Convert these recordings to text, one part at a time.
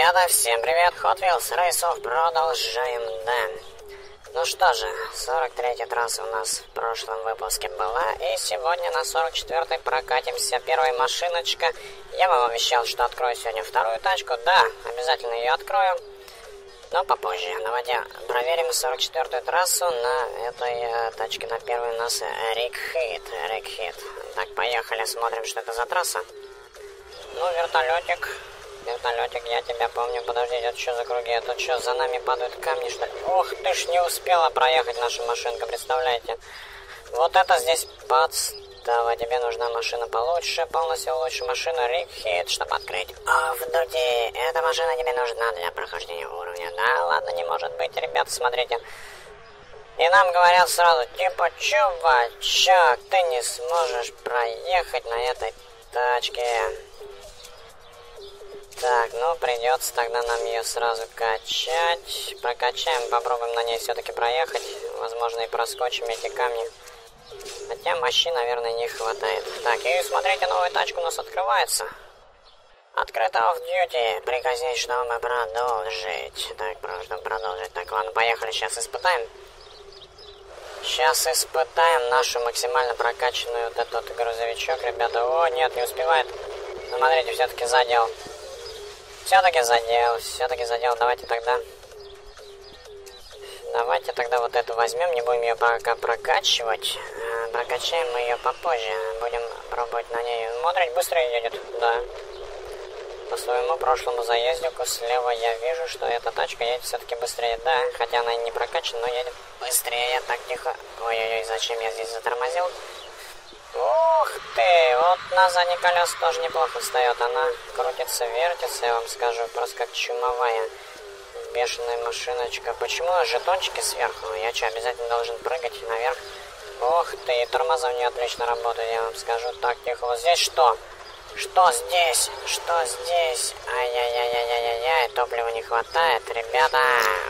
Ребята, всем привет! Hot Wheels Race продолжаем, да. Ну что же, 43-я трасса у нас в прошлом выпуске была, и сегодня на 44-й прокатимся. Первая машиночка. Я вам обещал, что открою сегодня вторую тачку. Да, обязательно ее открою, но попозже. Давайте проверим 44-ю трассу на этой тачке. На первой у нас Рик-Хит. Так, поехали, смотрим, что это за трасса. Ну, вертолетик, я тебя помню. Подожди, это что за круги? Это что, за нами падают камни, что ли? Ох ты ж, не успела проехать наша машинка, представляете? Вот это здесь подстава. Тебе нужна машина получше, полностью лучше машину Рик-Хит, чтобы открыть. Оф-дути, эта машина тебе нужна для прохождения уровня. Да, ладно, не может быть, ребята, смотрите. И нам говорят сразу, типа, чувачок, ты не сможешь проехать на этой тачке. Так, ну придется тогда нам ее сразу качать. Прокачаем, попробуем на ней все-таки проехать. Возможно, и проскочим эти камни. Хотя мощи, наверное, не хватает. Так, и смотрите, новая тачка у нас открывается. Открыто off-duty. Приказней, чтобы продолжить. Так, продолжить. Так, ладно, поехали, сейчас испытаем. Сейчас испытаем нашу максимально прокачанную вот этот грузовичок, ребята. О, нет, не успевает. Смотрите, все-таки задел. Все-таки задел. Давайте тогда вот эту возьмем, не будем ее пока прокачивать. Прокачаем мы ее попозже. Будем пробовать на ней. Смотреть, быстро едет, да. По своему прошлому заездику слева я вижу, что эта тачка едет все-таки быстрее. Да, хотя она не прокачана, но едет быстрее. Так, тихо. Ой-ой-ой, зачем я здесь затормозил? Ух ты, вот на заднее колесо тоже неплохо встает. Она крутится, вертится, я вам скажу, просто как чумовая. Бешеная машиночка. Почему жетончики сверху? Я что, обязательно должен прыгать наверх? Ух ты, тормоза у нее отлично работают, я вам скажу. Так, тихо, вот здесь что? Что здесь? Ай-яй-яй-яй-яй-яй, топлива не хватает, ребята.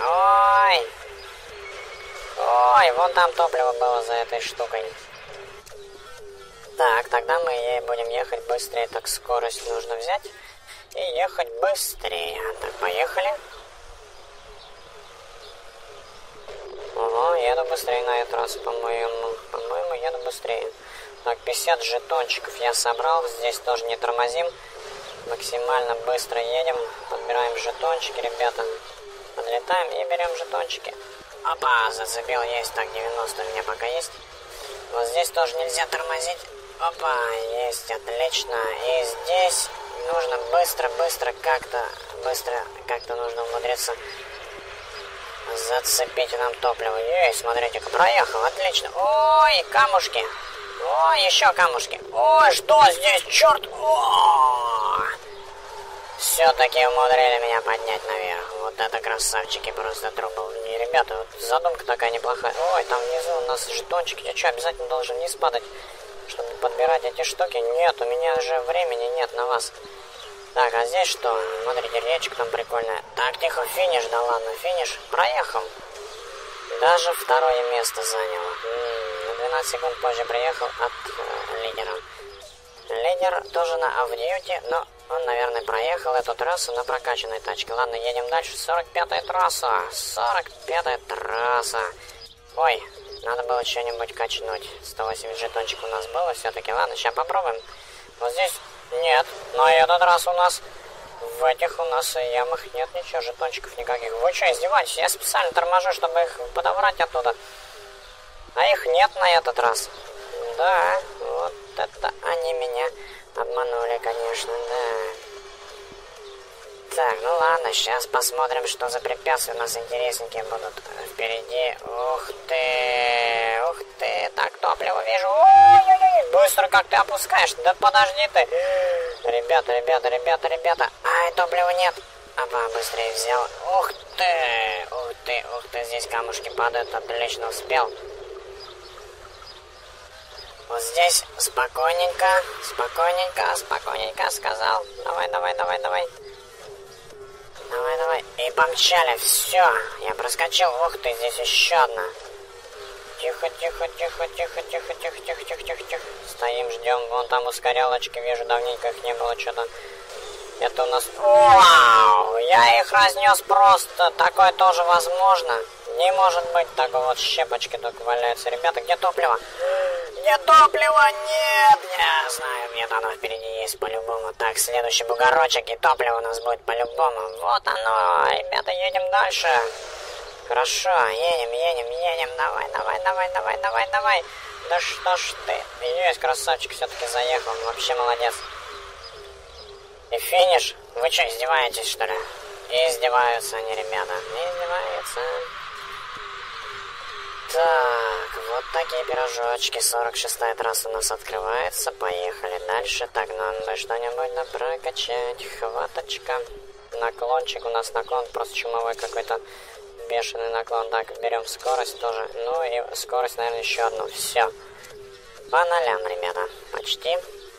Ой, вон там топливо было за этой штукой. Так, тогда мы будем ехать быстрее. Так, скорость нужно взять и ехать быстрее. Так, поехали. Ого, еду быстрее на этот раз, по-моему. По-моему, еду быстрее. Так, 50 жетончиков я собрал. Здесь тоже не тормозим. Максимально быстро едем. Подбираем жетончики, ребята. Подлетаем и берем жетончики. Опа, зацепил, есть. Так, 90 у меня пока есть. Вот здесь тоже нельзя тормозить. Опа, есть, отлично. И здесь нужно быстро как-то нужно умудриться зацепить нам топливо. Ей, смотрите-ка, проехал, отлично. Ой, камушки. Ой, еще камушки. Ой, что здесь, черт. Все-таки умудрили меня поднять наверх. Вот это красавчики, просто трубы. И, ребята, вот задумка такая неплохая. Ой, там внизу у нас жетончики. Я что, обязательно должен вниз падать, чтобы подбирать эти штуки? Нет, у меня же времени нет на вас. Так, а здесь что? Смотрите, речка там прикольная. Так, тихо, финиш, да ладно, финиш. Проехал. Даже второе место занял. На 12 секунд позже приехал от лидера. Лидер тоже на оф-дьюти, но он, наверное, проехал эту трассу на прокачанной тачке. Ладно, едем дальше. 45-я трасса. 45-я трасса. Ой, надо было что-нибудь качнуть. 180 жетончиков у нас было все-таки. Ладно, сейчас попробуем. Вот здесь нет. На этот раз у нас в этих у нас ямах нет ничего, жетончиков никаких. Вы что, издеваетесь? Я специально торможу, чтобы их подобрать оттуда. А их нет на этот раз. Да, вот это они меня обманули, конечно, да. Так, ну ладно, сейчас посмотрим, что за препятствия у нас интересненькие будут впереди. Ух ты, так, топливо вижу. Ой-ой-ой, быстро как ты опускаешь, да подожди ты. Ребята, ай, топлива нет. Опа, быстрее взял. Ух ты, здесь камушки падают, отлично успел. Вот здесь спокойненько сказал. Давай. И помчали, все, я проскочил. Ух ты, здесь еще одна. Тихо. Стоим, ждем. Вон там ускорялочки, вижу, давненько их не было, что-то. Это у нас... Вау! Я их разнес просто. Такое тоже возможно. Не может быть, такой вот щепочки только валяются. Ребята, где топливо? Где топливо? Нет! Я знаю, где-то оно впереди есть по-любому. Так, следующий бугорочек, и топливо у нас будет по-любому. Вот оно! Ребята, едем дальше. Хорошо, едем. Давай. Да что ж ты? Есть, красавчик, все-таки заехал. Вообще молодец. И финиш? Вы что, издеваетесь, что ли? Издеваются они, ребята. Издеваются. Так, вот такие пирожочки. 46-я трасса у нас открывается. Поехали дальше. Так, надо что-нибудь прокачать. Хваточка. Наклончик. У нас наклон просто чумовой какой-то. Бешеный наклон. Так, берем скорость тоже. Ну и скорость, наверное, еще одну. Все. По нолям, ребята. Почти.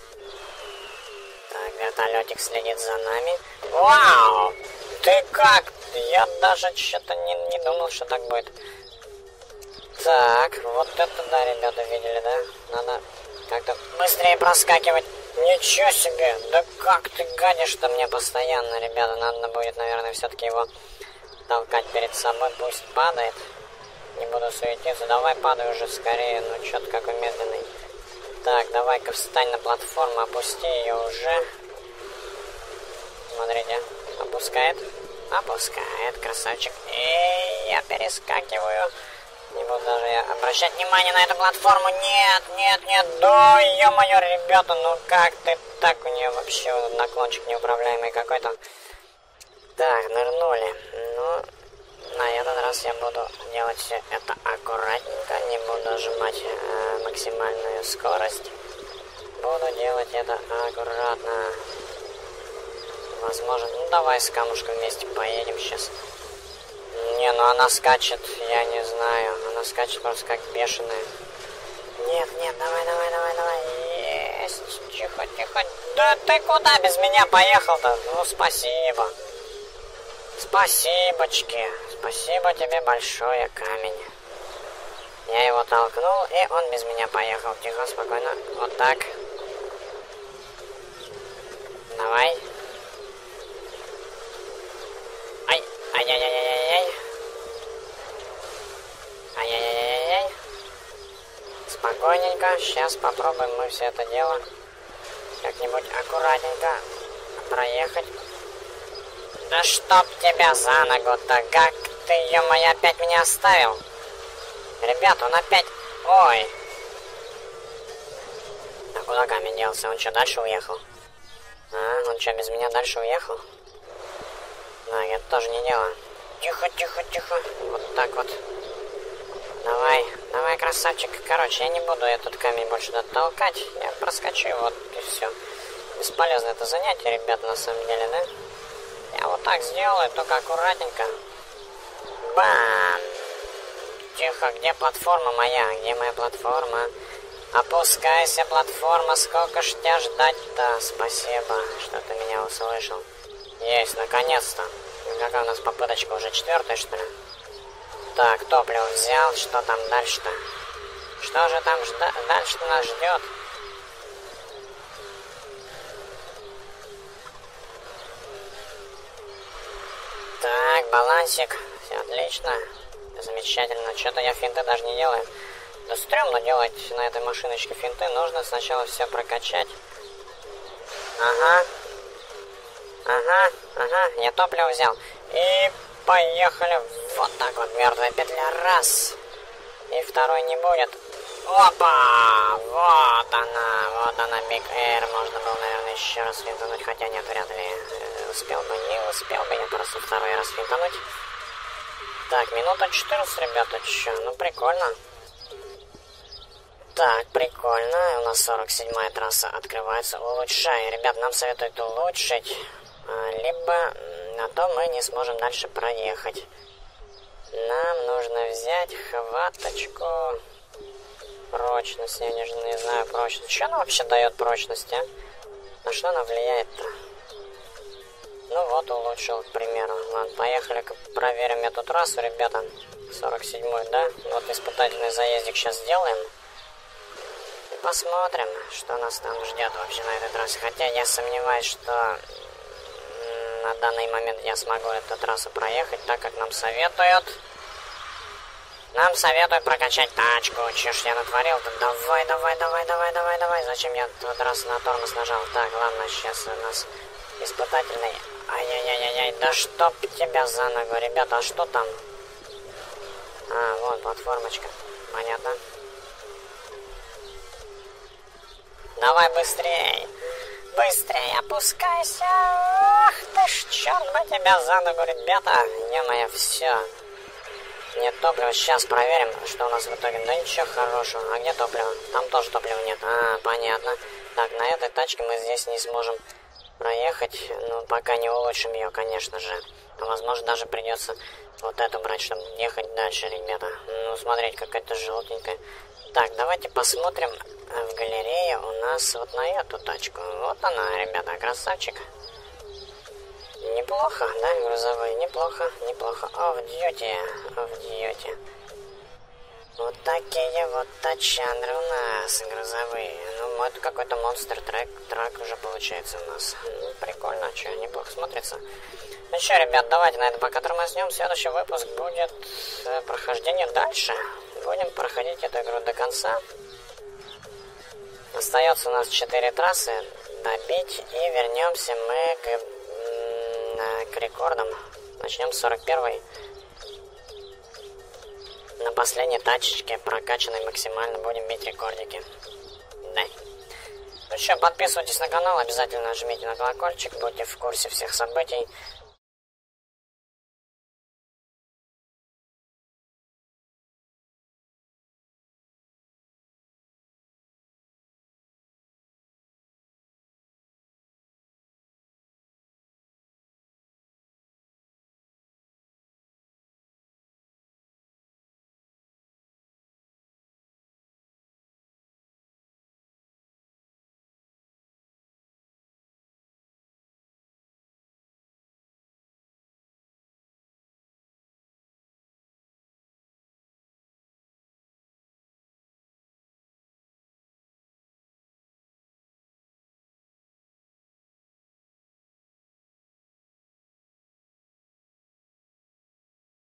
Так, вертолетик следит за нами. Вау! Ты как? Я даже что-то не думал, что так будет. Так, вот это да, ребята, видели, да? Надо как-то быстрее проскакивать. Ничего себе! Да как ты гадишь-то мне постоянно, ребята? Надо будет, наверное, все-таки его толкать перед собой. Пусть падает. Не буду суетиться. Давай падай уже скорее. Ну, что-то какой медленный. Так, давай-ка встань на платформу. Опусти ее уже. Смотрите. Опускает. Опускает. Красавчик. И я перескакиваю. Не буду даже я обращать внимание на эту платформу. Нет. Да, ё-моё, ребята, ну как ты так? У нее вообще наклончик неуправляемый какой-то. Так, нырнули. Ну, на этот раз я буду делать все это аккуратненько. Не буду сжимать максимальную скорость. Буду делать это аккуратно. Возможно, ну давай с камушком вместе поедем сейчас. Не, ну она скачет, я не знаю. Она скачет просто как бешеная. Нет, давай. Есть. Тихо. Да ты куда без меня поехал-то? Ну, спасибо. Спасибочки. Спасибо тебе большое, камень. Я его толкнул, и он без меня поехал. Тихо, спокойно. Вот так. Давай. Ай-яй-яй-яй-яй. Ай-яй-яй-яй-яй. Спокойненько. Сейчас попробуем мы все это дело как-нибудь аккуратненько проехать. Да чтоб тебя за ногу-то, как ты, ё-моё, опять меня оставил? Ребят, он опять... Ой. А куда камень делся? Он что, дальше уехал? А, он что, без меня дальше уехал? Да, я тоже не делаю. Тихо. Вот так вот. Давай, красавчик. Короче, я не буду этот камень больше толкать. Я проскочу, вот и все. Бесполезно это занятие, ребята, на самом деле, да? Я вот так сделаю, только аккуратненько. Бам! Тихо, где платформа моя? Где моя платформа? Опускайся, платформа, сколько ж тебя ждать-то? Спасибо, что ты меня услышал. Есть, наконец-то. Какая у нас попыточка? Уже 4-я, что ли? Так, топливо взял. Что там дальше-то? Что же там дальше нас ждет? Так, балансик. Все отлично. Замечательно. Что-то я финты даже не делаю. Да стрёмно делать на этой машиночке финты. Нужно сначала все прокачать. Ага, я топливо взял. И поехали. Вот так вот, мертвая петля. Раз. И второй не будет. Опа! Вот она, Big Air. Можно было, наверное, еще раз финтануть. Хотя нет, вряд ли не успел бы я просто второй раз финтануть. Так, минута 14, ребята. Че? Ну, прикольно. Так, прикольно. У нас 47-я трасса открывается. Улучшай. Ребят, нам советуют улучшить. Либо на то мы не сможем дальше проехать. Нам нужно взять хваточку. Прочность. Я не знаю прочность. Что она вообще дает прочность, а? На что она влияет-то? Ну вот, улучшил, к примеру. Ладно, поехали проверим эту трассу, ребята. 47-ю, да? Вот испытательный заездик сейчас сделаем. И посмотрим, что нас там ждет вообще на этой трассе. Хотя я сомневаюсь, что на данный момент я смогу эту трассу проехать, так как нам советуют. Нам советуют прокачать тачку. Че ж я натворил-то? Давай. Зачем я тот раз на тормоз нажал? Так, ладно, сейчас у нас испытательный. Ай-яй-яй-яй, да чтоб тебя за ногу, ребята, а что там? А, вон платформочка. Понятно. Давай быстрей. Быстрее опускайся. Ах ты ж, черт бы тебя за ногу, ребята. Е-мое, все. Нет топлива. Сейчас проверим, что у нас в итоге. Да ничего хорошего. А где топливо? Там тоже топлива нет. А, понятно. Так, на этой тачке мы здесь не сможем проехать. Ну, пока не улучшим ее, конечно же. Возможно, даже придется вот эту брать, чтобы ехать дальше, ребята. Ну, смотреть, какая-то желтенькая. Так, давайте посмотрим в галерее у нас вот на эту тачку. Вот она, ребята, красавчик. Неплохо, да, грузовой? Неплохо. Оф-дьюти. Вот такие вот тачандры у нас, грузовые. Ну, это какой-то монстр-трак уже получается у нас. Ну, прикольно, что, неплохо смотрится. Ну что, ребят, давайте на это пока тормознем. Следующий выпуск будет прохождение дальше. Будем проходить эту игру до конца. Остается у нас 4 трассы добить. И вернемся мы к рекордам. Начнем с 41-й. На последней тачечке, прокачанной максимально, будем бить рекордики. Да. Ну что, подписывайтесь на канал, обязательно жмите на колокольчик, будьте в курсе всех событий.